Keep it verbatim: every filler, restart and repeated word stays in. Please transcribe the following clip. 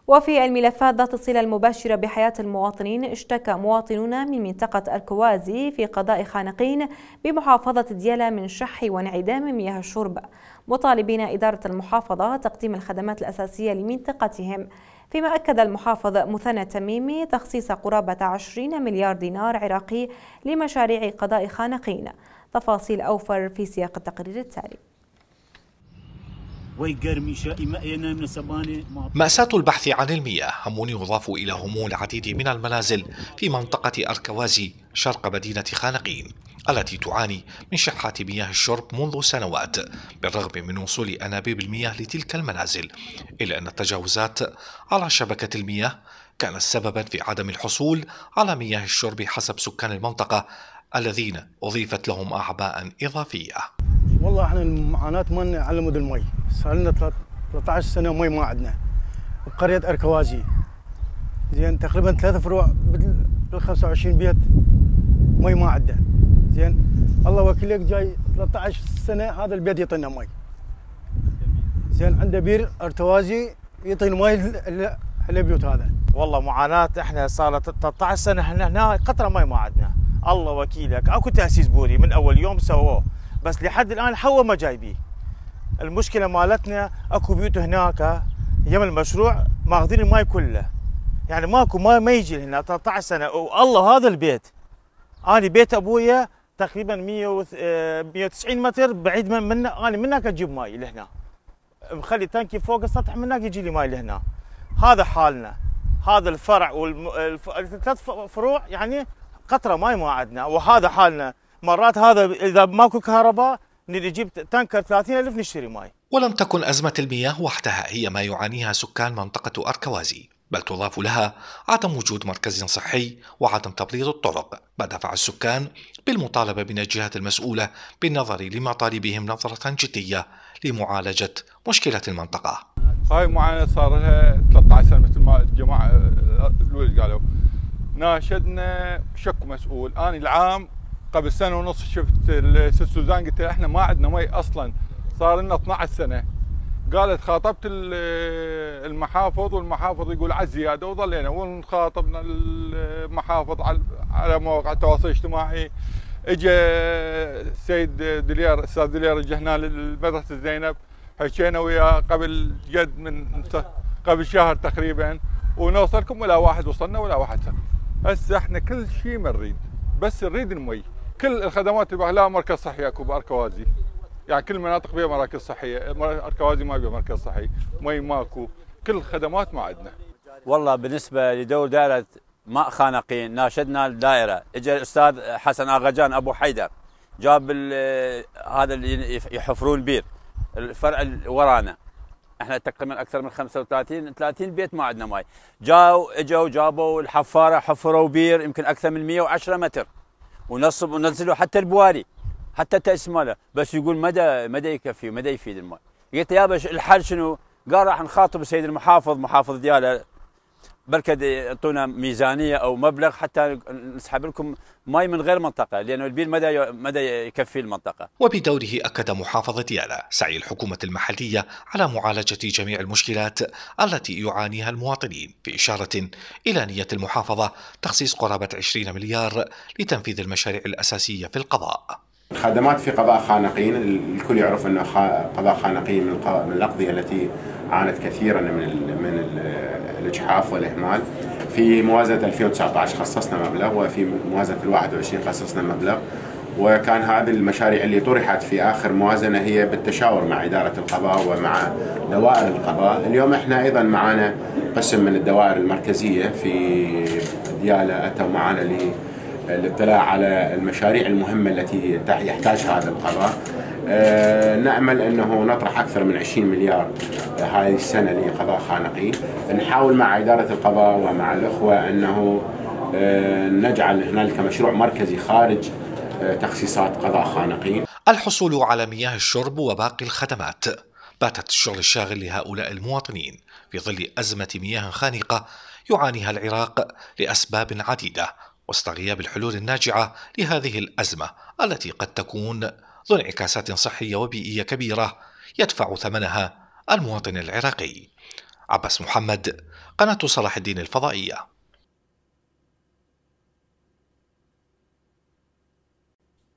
وفي الملفات ذات الصلة المباشرة بحياة المواطنين، اشتكى مواطنون من منطقة الكوازي في قضاء خانقين بمحافظة ديالى من شح وانعدام مياه الشرب، مطالبين إدارة المحافظة تقديم الخدمات الأساسية لمنطقتهم. فيما أكد المحافظ مثنى التميمي تخصيص قرابة عشرين مليار دينار عراقي لمشاريع قضاء خانقين. تفاصيل أوفر في سياق التقرير التالي. مأساة البحث عن المياه هم يضاف إلى هموم العديد من المنازل في منطقة أركوازي شرق مدينة خانقين التي تعاني من شحة مياه الشرب منذ سنوات، بالرغم من وصول أنابيب المياه لتلك المنازل، إلا أن التجاوزات على شبكة المياه كانت سببا في عدم الحصول على مياه الشرب حسب سكان المنطقة الذين أضيفت لهم أعباء إضافية. والله احنا المعاناة مالنا على مود المي، صار لنا ثلاثة عشر سنة مي ما عندنا بقرية أركوازي. زين تقريبا ثلاث فروع بال خمسة وعشرين بيت مي ما عندنا. زين الله وكيلك جاي ثلاثة عشر سنة هذا البيت يعطينا مي. زين عنده بير أركوازي يعطينا مي البيوت هذا. والله معاناة، احنا صار ثلاثة عشر سنة احنا هنا قطرة مي ما عندنا. الله وكيلك اكو تأسيس بوري من أول يوم سووه، بس لحد الان حوا ما جايبيه. المشكله مالتنا اكو بيوت هناك يم المشروع ماخذين الماي كله، يعني ماكو ماي ما يجي هنا ثلاثة عشر سنه. والله هذا البيت انا بيت ابويا تقريبا مية وتسعين متر بعيد من منه، انا من هناك اجيب ماي لهنا، مخلي تانكي فوق السطح من هناك يجي لي ماي لهنا. هذا حالنا، هذا الفرع والثلاث فروع يعني قطره ماي ما عندنا، وهذا حالنا. مرات هذا إذا ماكو كهرباء نجيب تانكر ثلاثين ألف نشتري ماي. ولم تكن أزمة المياه وحدها هي ما يعانيها سكان منطقة أركوازي، بل تضاف لها عدم وجود مركز صحي وعدم تبليط الطرق، ما دفع السكان بالمطالبة من الجهات المسؤولة بالنظر لمطالبهم نظرة جدية لمعالجة مشكلة المنطقة. هاي معاناة صار لها ثلاثة عشر سنة مثل ما الجماعة الولد قالوا. ناشدنا شكو مسؤول. أنا العام قبل سنه ونص شفت الست سوزان قلت لها احنا ما عندنا مي اصلا، صار لنا اثنعش سنه. قالت خاطبت المحافظ والمحافظ يقول على الزياده، وظلينا ونخاطبنا المحافظ على مواقع التواصل الاجتماعي. اجى السيد دلير استاذ دلير اجى هنا لمدرسه زينب، حكينا وياه قبل قد من قبل شهر تقريبا، ونوصلكم ولا واحد وصلنا ولا واحد. هسه احنا كل شيء ما نريد، بس نريد المي. كل الخدمات اللي لا مركز صحي اكو باركوازي، يعني كل المناطق بها مراكز صحيه، اركوازي ما بها مركز صحي، مي ماكو، كل الخدمات ما عندنا. والله بالنسبه لدور دائره ماء خانقين ناشدنا الدائره، اجى الاستاذ حسن اغاجان ابو حيدر جاب هذا اللي يحفرون بير الفرع اللي ورانا، احنا تقريبا اكثر من خمسة وثلاثين ثلاثين بيت ما عندنا ماي. جاوا اجوا جابوا الحفاره حفروا بير يمكن اكثر من مية وعشرة متر، ونصب ونزلوا حتى البواري حتى التأسيس ماله، بس يقول مدى مدى يكفي ومدى يفيد الماء. قلت يابا الحل شنو؟ قال راح نخاطب السيد المحافظ محافظ ديالى بركد يعطونا ميزانيه او مبلغ حتى نسحب لكم ماي من غير منطقه، لانه البير مدى مدى يكفي المنطقه. وبدوره اكد محافظ ديالى سعي الحكومه المحليه على معالجه جميع المشكلات التي يعانيها المواطنين، باشاره الى نيه المحافظه تخصيص قرابه عشرين مليار لتنفيذ المشاريع الاساسيه في القضاء. الخدمات في قضاء خانقين، الكل يعرف ان قضاء خانقين من الاقضيه التي عانت كثيرا من من الاجحاف والاهمال. في موازنه ألفين وتسعة عشر خصصنا مبلغ، وفي موازنه الواحد وعشرين خصصنا مبلغ، وكان هذه المشاريع اللي طرحت في اخر موازنه هي بالتشاور مع اداره القضاء ومع دوائر القضاء. اليوم احنا ايضا معنا قسم من الدوائر المركزيه في ديالى اتوا معنا للاطلاع على المشاريع المهمه التي يحتاجها هذا القضاء. أه نأمل أنه نطرح أكثر من عشرين مليار هذه السنة لقضاء خانقين. نحاول مع إدارة القضاء ومع الأخوة أنه أه نجعل هنالك مشروع مركزي خارج أه تخصيصات قضاء خانقين. الحصول على مياه الشرب وباقي الخدمات باتت الشغل الشاغل لهؤلاء المواطنين في ظل أزمة مياه خانقة يعانيها العراق لأسباب عديدة، وسط غياب الحلول الناجعة لهذه الأزمة التي قد تكون ذو انعكاسات صحية وبيئية كبيرة يدفع ثمنها المواطن العراقي. عباس محمد، قناة صلاح الدين الفضائية.